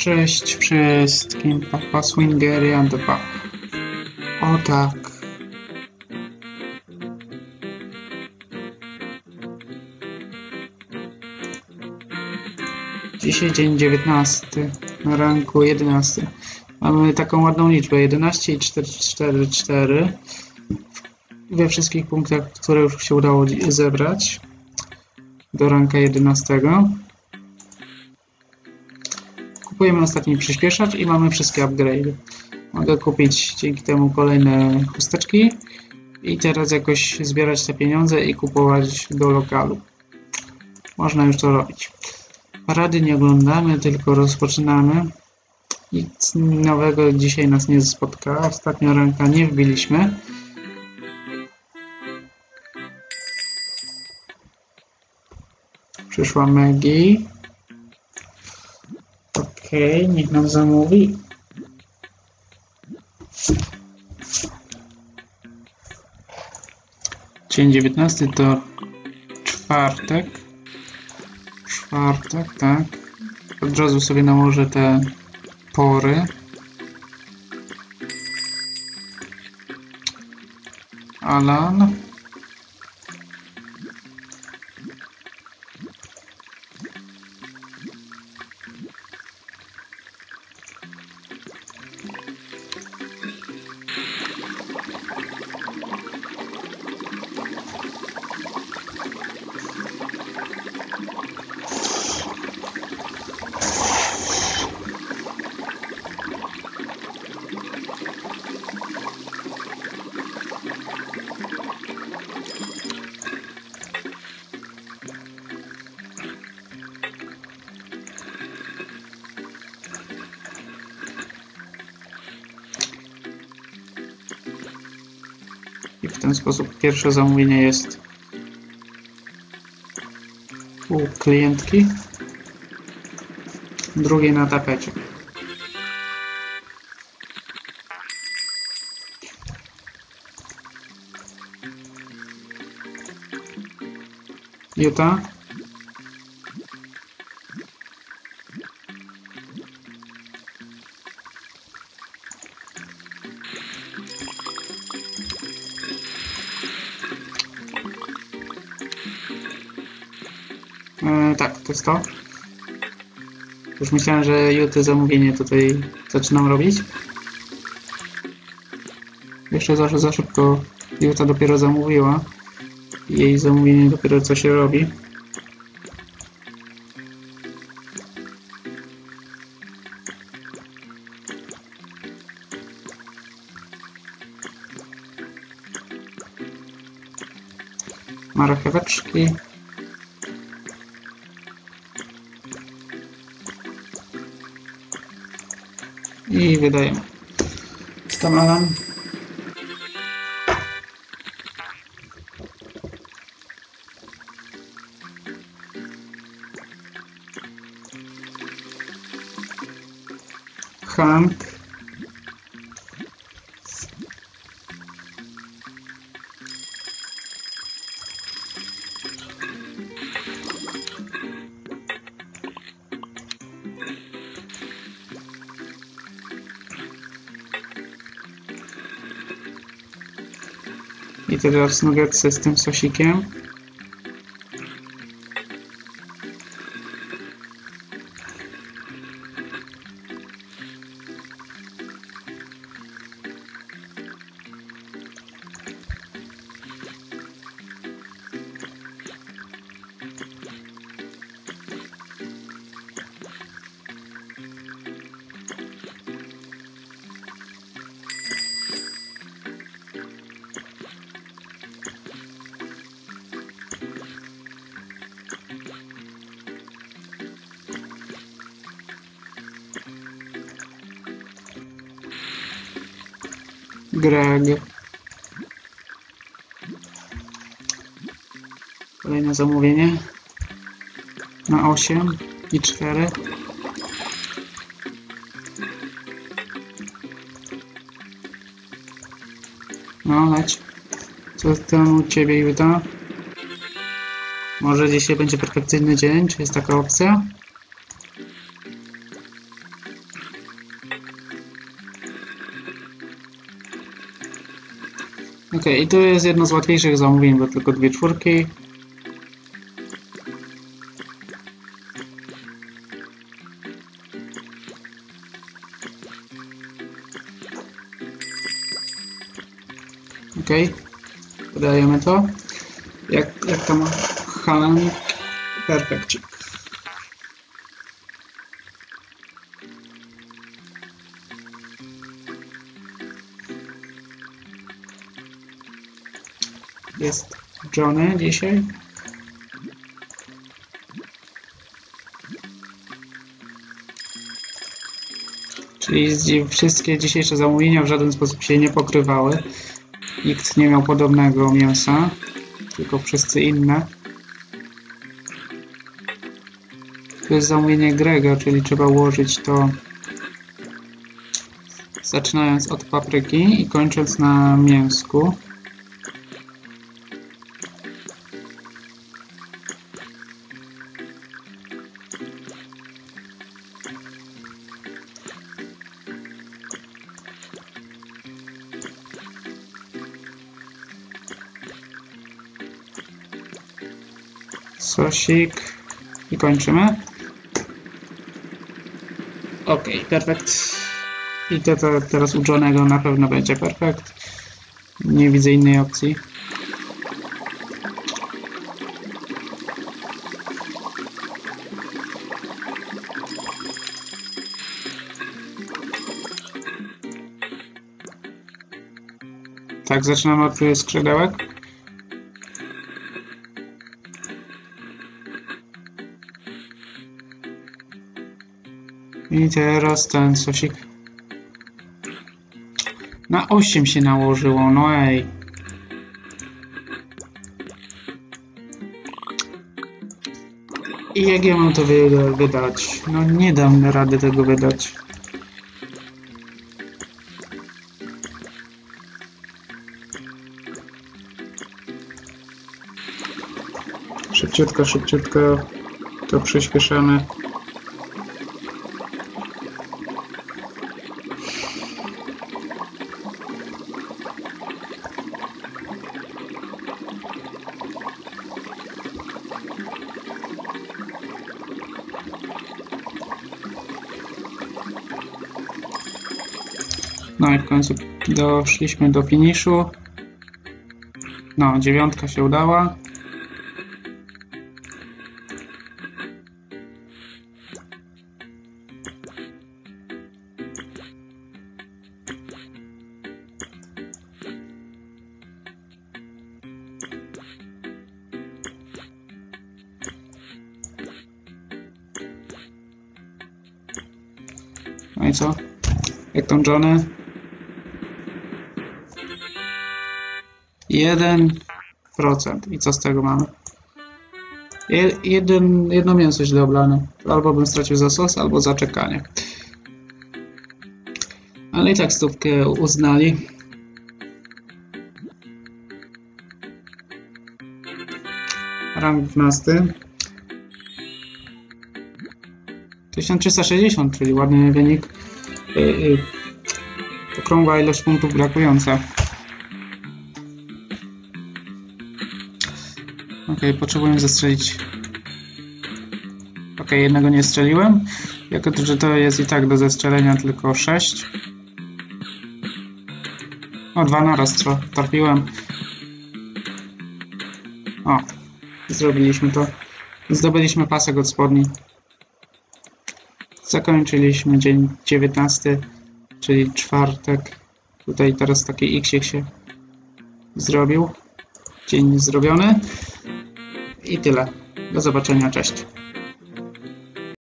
Cześć wszystkim, Papa Swingerian 2. O tak. Dzisiaj dzień 19, na ranku 11. Mamy taką ładną liczbę, 11 i 444 we wszystkich punktach, które już się udało zebrać do ranka 11. Kupujemy ostatni przyspieszacz i mamy wszystkie upgrade'y. Mogę kupić dzięki temu kolejne chusteczki i teraz jakoś zbierać te pieniądze i kupować do lokalu. Można już to robić. Parady nie oglądamy, tylko rozpoczynamy. Nic nowego dzisiaj nas nie spotka. Ostatnio ranka nie wbiliśmy. Przyszła Maggie. Okej, niech nam zamówi. Dzień 19 to czwartek. Tak. Od razu sobie nałożę te pory. Alan. I w ten sposób pierwsze zamówienie jest u klientki, drugie na tapecie. Utah. Tak, to jest to. Już myślałem, że Utah zamówienie tutaj zaczynam robić. Jeszcze za szybko Utah dopiero zamówiła. Jej zamówienie dopiero co się robi. Marcheweczki. I wydajemy. Tam Alan. Hank. I teraz nuggetsy z tym sosikiem. Greg. Kolejne zamówienie na 8 i 4. No, leć. Co tam u Ciebie, Utah? Może dzisiaj będzie perfekcyjny dzień? Czy jest taka opcja? Ok, i to jest jedno z łatwiejszych zamówień, bo tylko 2 czwórki. Ok, wydajemy to. Jak tam mechanik? Perfekcik. Jest Johnny dzisiaj. Czyli wszystkie dzisiejsze zamówienia w żaden sposób się nie pokrywały. Nikt nie miał podobnego mięsa, tylko wszyscy inne. To jest zamówienie Grega, czyli trzeba ułożyć to zaczynając od papryki i kończąc na mięsku. Sosik i kończymy. Ok, perfekt. I to teraz u Johnego na pewno będzie perfekt. Nie widzę innej opcji. Tak, zaczynamy od skrzydełek. I teraz ten sosik. Na 8 się nałożyło, no ej. I jak ja mam to wydać? No nie dam rady tego wydać. Szybciutko, szybciutko to przyspieszamy. No i w końcu doszliśmy do finiszu. No, 9 się udała. No i co? Jak tam Johnny? 1%. I co z tego mamy? Jedno mięso źle oblane. Albo bym stracił za sos, albo za czekanie. Ale i tak stówkę uznali. Rank 12. 1360, czyli ładny wynik. Okrągła ilość punktów brakująca. Ok, potrzebuję zestrzelić. Ok, jednego nie strzeliłem. Jako że to jest i tak do zestrzelenia tylko 6. O, 2 naraz trafiłem. O, zrobiliśmy to. Zdobyliśmy pasek od spodni. Zakończyliśmy dzień 19, czyli czwartek. Tutaj teraz taki X się zrobił. Dzień zrobiony. I tyle. Do zobaczenia, cześć.